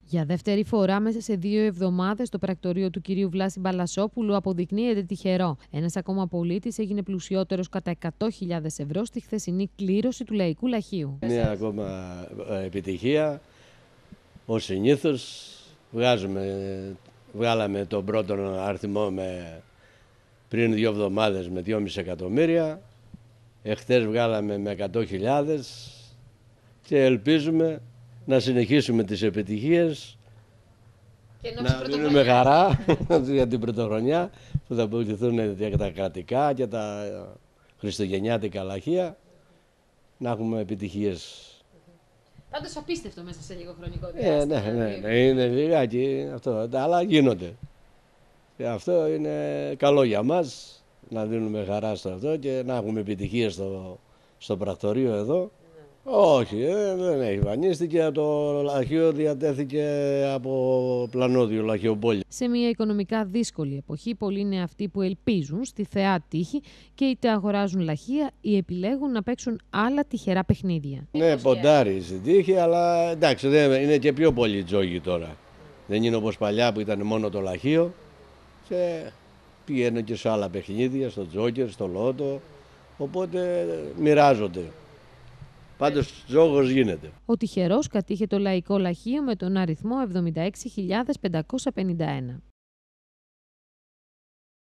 Για δεύτερη φορά μέσα σε 2 εβδομάδες το πρακτορείο του κυρίου Βλάση Μπαλασόπουλου αποδεικνύεται τυχερό. Ένας ακόμα πολίτης έγινε πλουσιότερος κατά 100.000 ευρώ στη χθεσινή κλήρωση του Λαϊκού Λαχείου. Μια ακόμα επιτυχία. Ως συνήθως βγάλαμε τον πρώτο αριθμό πριν 2 εβδομάδες με 2,5 εκατομμύρια. Εχθές βγάλαμε με 100.000 και ελπίζουμε να συνεχίσουμε τις επιτυχίες, να δίνουμε χαρά για την πρωτοχρονιά που θα βοηθηθούν για τα κρατικά και τα χριστουγεννιάτικα λαχεία, να έχουμε επιτυχίες. Πάντως απίστευτο μέσα σε λίγο χρονικό διάστημα. Ναι, είναι λιγάκι αυτό, αλλά γίνονται. Και αυτό είναι καλό για μας, να δίνουμε χαρά στο αυτό και να έχουμε επιτυχίες στο πρακτορείο εδώ. Όχι, δεν έχει εμφανίστηκε. Το λαχείο διατέθηκε από πλανόδιο λαχιοπόλιο. Σε μια οικονομικά δύσκολη εποχή, πολλοί είναι αυτοί που ελπίζουν στη θεά τύχη και είτε αγοράζουν λαχεία ή επιλέγουν να παίξουν άλλα τυχερά παιχνίδια. Ναι, ποντάρει στην τύχη, αλλά εντάξει, είναι και πιο πολύ τζόγι τώρα. Δεν είναι όπως παλιά που ήταν μόνο το λαχείο και πηγαίνουν και σε άλλα παιχνίδια, στο τζόκερ, στο λότο, οπότε μοιράζονται. Πάντως τζόγος γίνεται. Ο τυχερός κατήχε το Λαϊκό Λαχείο με τον αριθμό 76.551.